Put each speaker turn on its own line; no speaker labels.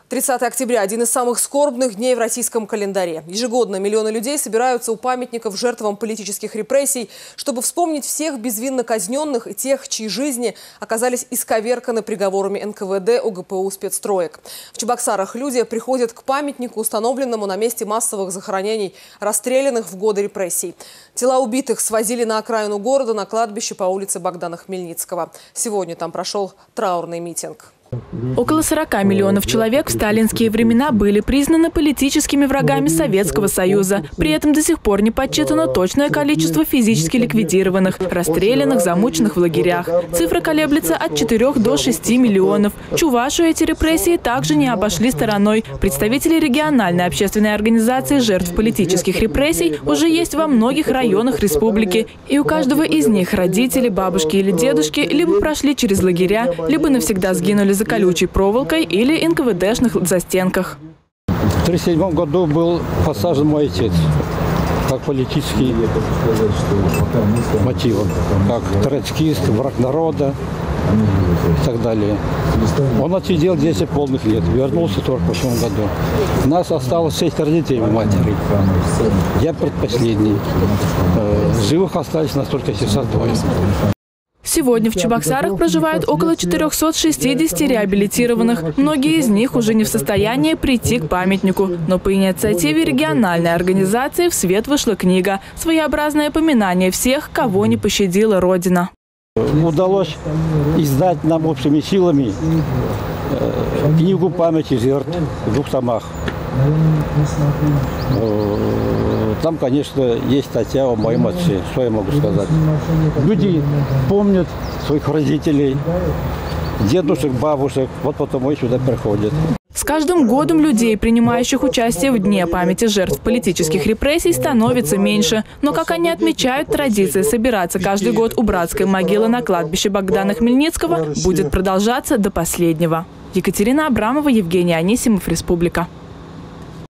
30 октября – один из самых скорбных дней в российском календаре. Ежегодно миллионы людей собираются у памятников жертвам политических репрессий, чтобы вспомнить всех безвинно казненных и тех, чьи жизни оказались исковерканы приговорами НКВД, ОГПУ, спецстроек. В Чебоксарах люди приходят к памятнику, установленному на месте массовых захоронений расстрелянных в годы репрессий. Тела убитых свозили на окраину города, на кладбище по улице Богдана Хмельницкого. Сегодня там прошел траурный митинг.
Около 40 миллионов человек в сталинские времена были признаны политическими врагами Советского Союза. При этом до сих пор не подсчитано точное количество физически ликвидированных, расстрелянных, замученных в лагерях. Цифра колеблется от 4 до 6 миллионов. Чувашию эти репрессии также не обошли стороной. Представители региональной общественной организации жертв политических репрессий уже есть во многих районах республики. И у каждого из них родители, бабушки или дедушки либо прошли через лагеря, либо навсегда сгинули за колючей проволокой или НКВДшных застенках.
В 1937 году был посажен мой отец, как политический мотив, как троцкист, враг народа и так далее. Он отсидел 10 полных лет, вернулся в 1948 году. У нас осталось 6 родителей и матери. Я предпоследний. Живых остались настолько 62.
Сегодня в Чебоксарах проживают около 460 реабилитированных. Многие из них уже не в состоянии прийти к памятнику. Но по инициативе региональной организации в свет вышла книга. Своеобразное поминание всех, кого не пощадила Родина.
Удалось издать нам общими силами книгу памяти жертв в 2 томах. Там, конечно, есть статья о моем отце, что я могу сказать. Люди помнят своих родителей, дедушек, бабушек, вот потому и сюда приходят.
С каждым годом людей, принимающих участие в Дне памяти жертв политических репрессий, становится меньше. Но, как они отмечают, традиция собираться каждый год у братской могилы на кладбище Богдана Хмельницкого будет продолжаться до последнего. Екатерина Абрамова, Евгений Анисимов, Республика.